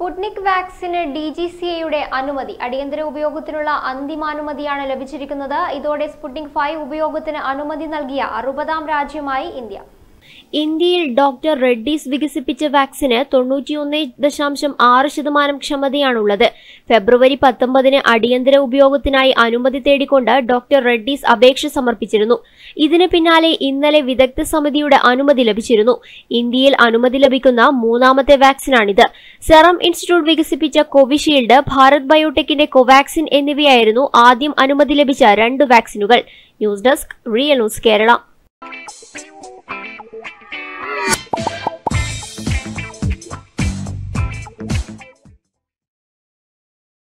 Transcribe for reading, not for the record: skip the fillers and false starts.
Sputnik വാക്സിന് DGCAയുടെ അനുമതി അടിയന്തര ഉപയോഗത്തിനുള്ള അന്തിമാനുമതിയാണ് ലഭിച്ചിരിക്കുന്നത്. ഇതോടെ സ്പുട്നിക് 5 ഉപയോഗത്തിന് അനുമതി നൽകിയ 60ാം രാജ്യമായി ഇന്ത്യ. ഇന്ത്യയിൽ ഡോക്ടർ റെഡ്ഡീസ് വികസിപ്പിച്ച വാക്സിന് 91.6% ക്ഷമതയാണുള്ളത്. ഫെബ്രുവരി 19 അടിയന്തര ഉപയോഗത്തിനായി അനുമതി തേടിക്കൊണ്ട് ഡോക്ടർ റെഡ്ഡീസ് അപേക്ഷ സമർപ്പിച്ചിരുന്നു. ഇതിന് പിന്നാലെ ഇന്നലെ വിദഗ്ധ സമിതിയുടെ അനുമതി ലഭിച്ചിരുന്നു. ഇന്ത്യയിൽ അനുമതി ലഭിക്കുന്ന 3ാമത്തെ വാക്സിനാണിത്. സെറം ഇൻസ്റ്റിറ്റ്യൂട്ട് വികസിപ്പിച്ച കോവിഷീൽഡ്, ഭാരത് ബയോടെക്കിന്റെ കോവാക്സിൻ എന്നിവയായിരുന്നു ആദ്യം അനുമതി ലഭിച്ച 2 വാക്സിനുകൾ. News desk, real news Kerala.